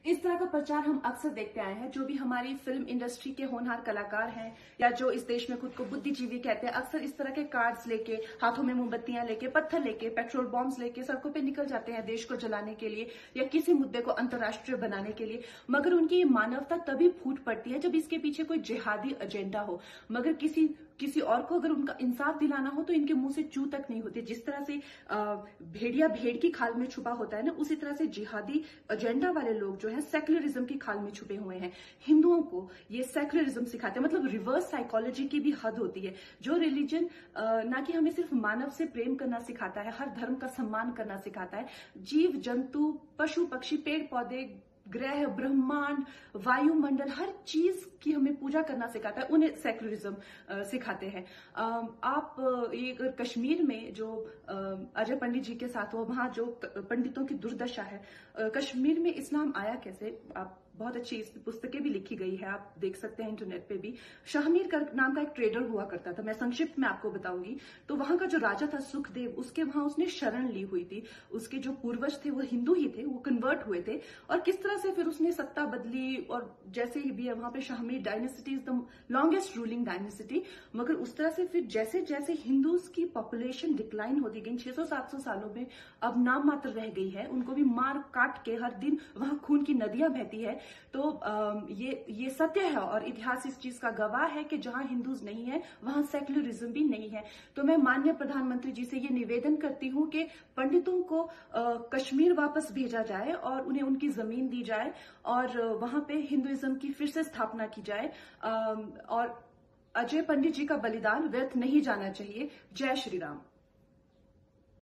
इस तरह का प्रचार हम अक्सर देखते आए हैं। जो भी हमारी फिल्म इंडस्ट्री के होनहार कलाकार हैं या जो इस देश में खुद को बुद्धिजीवी कहते हैं, अक्सर इस तरह के कार्ड्स लेके, हाथों में मोमबत्तियां लेके, पत्थर लेके, पेट्रोल बॉम्ब्स लेके सड़कों पे निकल जाते हैं देश को जलाने के लिए या किसी मुद्दे को अंतर्राष्ट्रीय बनाने के लिए। मगर उनकी ये मानवता तभी फूट पड़ती है जब इसके पीछे कोई जिहादी एजेंडा हो। मगर किसी और को अगर उनका इंसाफ दिलाना हो तो इनके मुंह से चू तक नहीं होती। जिस तरह से भेड़िया भेड़ की खाल में छुपा होता है ना, उसी तरह से जिहादी एजेंडा वाले लोग जो है सेक्युलरिज्म की खाल में छुपे हुए हैं। हिंदुओं को ये सेक्युलरिज्म सिखाते हैं, मतलब रिवर्स साइकोलॉजी की भी हद होती है। जो रिलीजन ना कि हमें सिर्फ मानव से प्रेम करना सिखाता है, हर धर्म का सम्मान करना सिखाता है, जीव जंतु, पशु पक्षी, पेड़ पौधे, ग्रह, ब्रह्मांड, वायुमंडल, हर चीज की हमें पूजा करना सिखाता है, उन्हें सेक्युलरिज्म सिखाते हैं। आप ये अगर कश्मीर में जो अजय पंडित जी के साथ हुआ, वहां जो पंडितों की दुर्दशा है, कश्मीर में इस्लाम आया कैसे, आप बहुत अच्छी इस पुस्तकें भी लिखी गई है, आप देख सकते हैं इंटरनेट पे भी। शाहमीर का नाम का एक ट्रेडर हुआ करता था, मैं संक्षिप्त में आपको बताऊंगी। तो वहां का जो राजा था सुखदेव, उसके वहां उसने शरण ली हुई थी। उसके जो पूर्वज थे वो हिंदू ही थे, वो कन्वर्ट हुए थे, और किस तरह से फिर उसने सत्ता बदली। और जैसे ही भी है वहां पे Shahmir dynasty is the longest ruling dynasty. मगर उस तरह से फिर जैसे जैसे हिंदूज की पॉपुलेशन डिक्लाइन होती गई, 600-700 सालों में अब नाम मात्र रह गई है, उनको भी मार काट के हर दिन वहां खून की नदियां बहती है। तो ये सत्य है और इतिहास इस चीज का गवाह है कि जहां हिंदूज नहीं है वहां सेक्युलरिज्म भी नहीं है। तो मैं माननीय प्रधानमंत्री जी से ये निवेदन करती हूं कि पंडितों को कश्मीर वापस भेजा जाए और उन्हें उनकी जमीन दी जाए और वहां पे हिंदुइज्म की फिर से स्थापना की जाए। और अजय पंडित जी का बलिदान व्यर्थ नहीं जाना चाहिए। जय श्री राम।